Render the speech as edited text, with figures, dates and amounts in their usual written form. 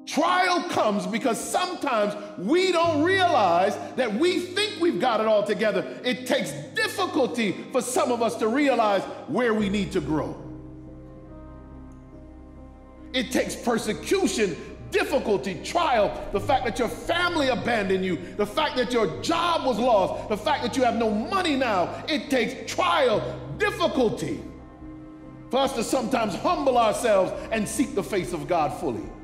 Trial comes because sometimes we don't realize that we think we've got it all together. It takes difficulty for some of us to realize where we need to grow. It takes persecution, difficulty, trial, the fact that your family abandoned you, the fact that your job was lost, the fact that you have no money now. It takes trial, difficulty for us to sometimes humble ourselves and seek the face of God fully.